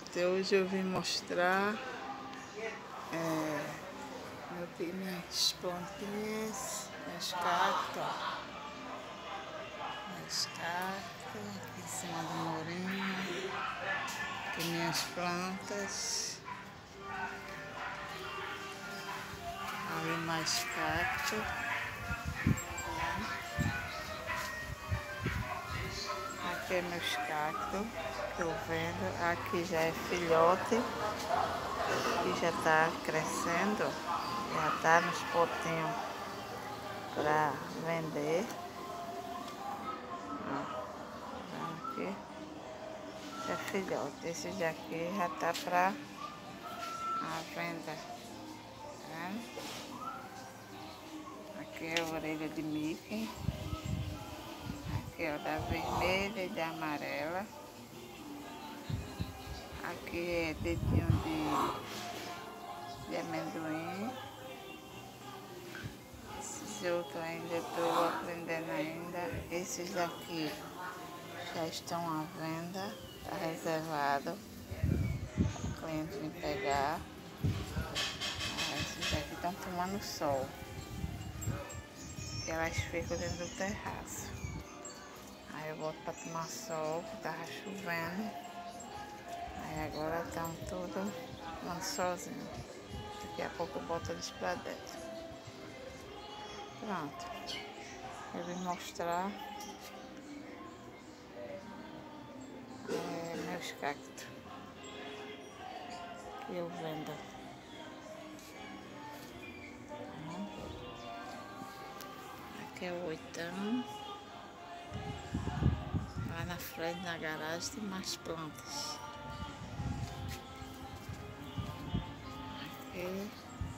Gente, hoje eu vim mostrar minhas plantinhas, meus cactos, aqui em cima do murinho, aqui minhas plantas, ali mais cactos. Aqui é meus cactos que eu vendo. Aqui já é filhote, que já está crescendo, já está nos potinhos para vender. Ó, tá vendo aqui? Esse é filhote, esse daqui já está para a venda. Tá vendo? Aqui é a orelha de Mickey. Aqui é o da vermelha e da amarela. Aqui é dedinho de amendoim. Esses outros ainda estou aprendendo ainda. Esses daqui já estão à venda. Está reservado para o cliente vir pegar. Esses daqui estão tomando sol. E elas ficam dentro do terraço. Aí eu boto para tomar sol, que estava chovendo. Aí agora estão tudo tomando solzinho. Daqui a pouco eu boto eles para dentro. Pronto. Eu vim mostrar meus cactos que eu vendo. Aqui é o 8º. Lá na frente, na garagem, tem mais plantas. Aqui,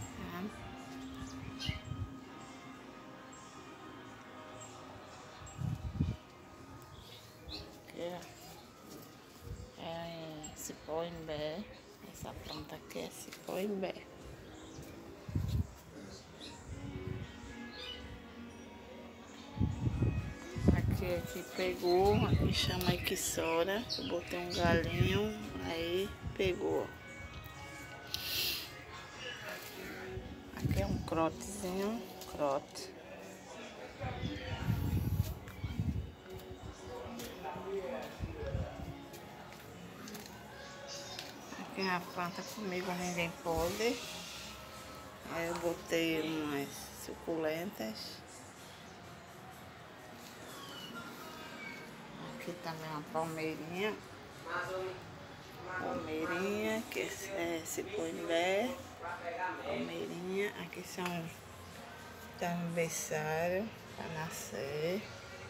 é cipó-imbé. Essa planta aqui é cipó-imbé. Aqui pegou, aqui chama Iquissora. Eu botei um galinho, aí pegou. Aqui é um crotezinho, crote. Aqui na planta comigo ninguém pode. Aí eu botei umas suculentas. Aqui também uma palmeirinha. Palmeirinha, que é cipó-imbé. Palmeirinha. Aqui são tá no berçário para nascer.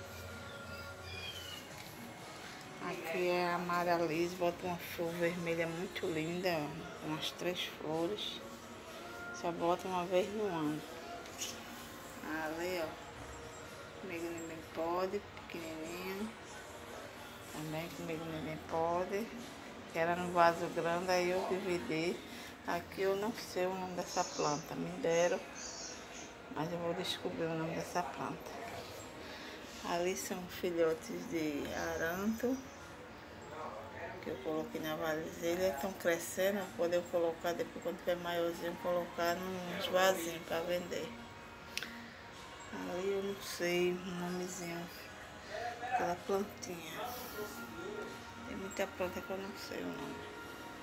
Aqui é a amaralise, bota uma flor vermelha muito linda, umas 3 flores. Só bota uma vez no ano. Ali, ó, comigo ninguém pode, pequenininho. Também comigo ninguém pode. Que era no vaso grande, aí eu dividi. Aqui eu não sei o nome dessa planta, me deram, mas eu vou descobrir o nome dessa planta. Ali são filhotes de aranto, que eu coloquei na vasilha, estão crescendo, eu poder colocar depois, quando tiver maiorzinho, colocar nos vasinhos para vender. Ali eu não sei o nomezinho daquela plantinha. Tem muita planta que eu não sei o nome.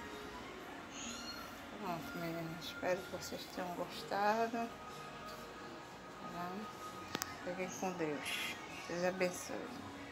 Pronto, meninas, espero que vocês tenham gostado. Fiquem com Deus. Deus abençoe.